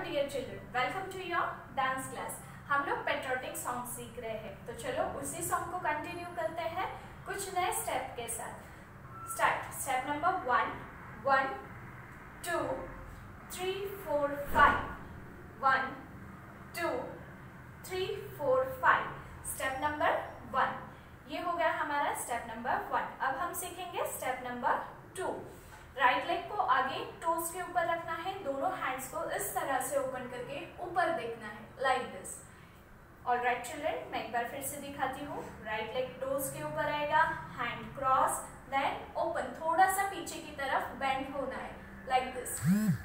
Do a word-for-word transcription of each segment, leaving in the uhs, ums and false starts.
Dear children, welcome to your dance class. हम लोग patriotic song सीख रहे हैं, तो चलो उसी सॉन्ग को कंटिन्यू करते हैं कुछ नए स्टेप के साथ। Start. Step number one, one two three four five, one two three four five. Step number one ये हो गया हमारा स्टेप नंबर वन। अब हम सीखेंगे step number two. Right leg को आगे टोस के ऊपर रखना है, दोनों हैंड्स को इस तरह से ओपन करके ऊपर देखना है, लाइक दिस। ऑलराइट चिल्ड्रन, मैं एक बार फिर से दिखाती हूँ। राइट लेग टोस के ऊपर आएगा, हैंड क्रॉस, देन ओपन, थोड़ा सा पीछे की तरफ बेंड होना है, लाइक दिस।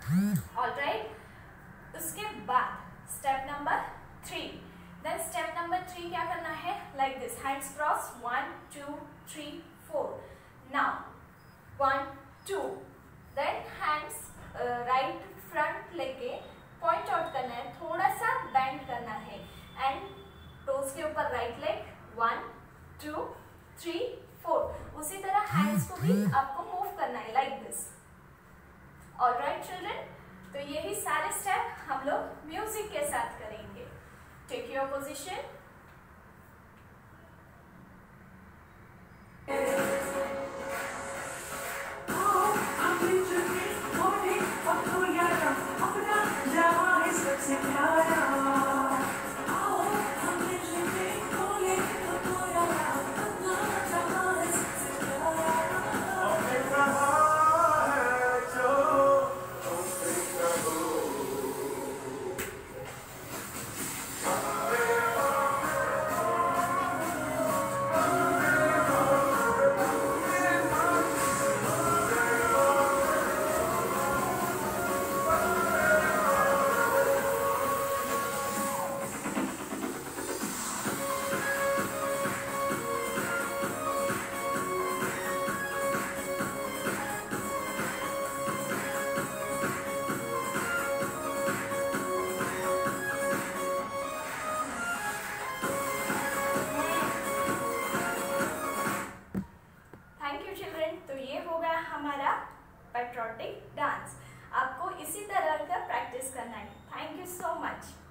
ऑलराइट, उसके बाद step number three. Then step number three क्या करना है, like this, hands cross, one two three four. Now one two, then hands right front लेके पॉइंट आउट करना है, थोड़ा सा बेंड करना है, एंड टोस के ऊपर right leg, one two three four. उसी तरह हैंड्स को भी आपको मूव करना है, लाइक दिस। ऑलराइट चिल्ड्रन, तो यही सारे स्टेप हम लोग म्यूजिक के साथ करेंगे। Take your position. तो ये होगा हमारा पेट्रियोटिक डांस। आपको इसी तरह का प्रैक्टिस करना है। Thank you so much.